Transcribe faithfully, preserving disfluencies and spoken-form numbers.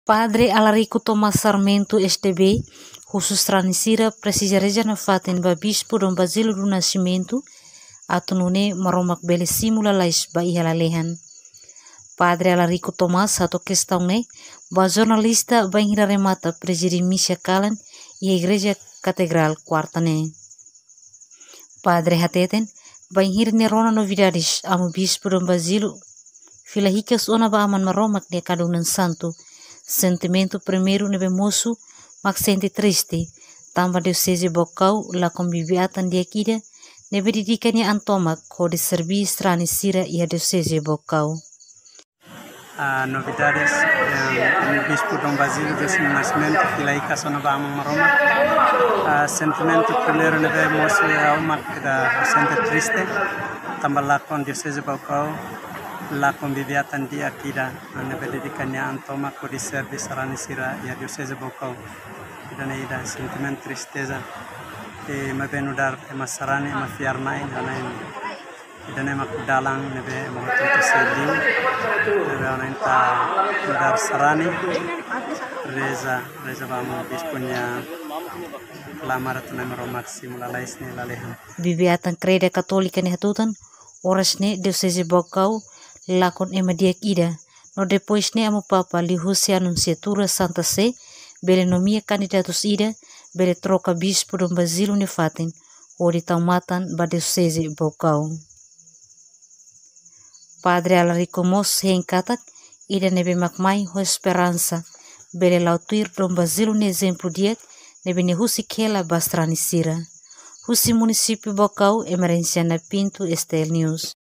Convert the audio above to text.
Padre Alarico Tomás Sarmento S T B, khusus Transira Presija Reja Nafaten Babispo Dom Basílio do Nascimento, atunune maromak bele simula lais ba ihalalehan. Padre Alarico Tomás atau questão ne, ba jornalista ba hira remata presidi missa kalan e Igreja Catedral quartane. Padre hateten ba hira nerona novidades amo bispo Dom Basílio filahicas ona ba aman maromak de kadunan santo. Sentimento primeiro nebe moço, mas sente triste. Tamba diocese bocau la conviviatan dia kida, nebe didikanya antomak ko de servi stranisira e a diocese bocau. Uh, novidades yang um, Bispo Dom Basílio do Nascimento filaica sona ba amang maroma. Uh, sentimento primeiro nebe moço é uma da sente triste. Tamba la con diocese bocau la conviviatan dia kida nebe didikanya antoma ko de servi stranisira e a diocese bocau. Dan ida sentimen tristeza e ma benudar e masarani ma fiarnai danai dan ema dalang nebe ma tutu seliu nebe ona ta dar sarani reza reza vamos dispunya lamar tu nama romak simula laisne lalehan Bibiatan kreda katolika ne hatutan orasne diocese bocau lakon ema dia kida no depois ne amo papa lihusi anunciatura Santa Sé bele nomia candidatos ida bele troca bispo Dom Basílio nefaten o de taumatan ba diocese bocau. Padre Alarico Mos henkatak ida nebe makmai ho esperança bele lautuir Dom Basílio ne exemplo diak nebe ne husi kela bastranisira husi município bocau emerência na Pinto Estel News.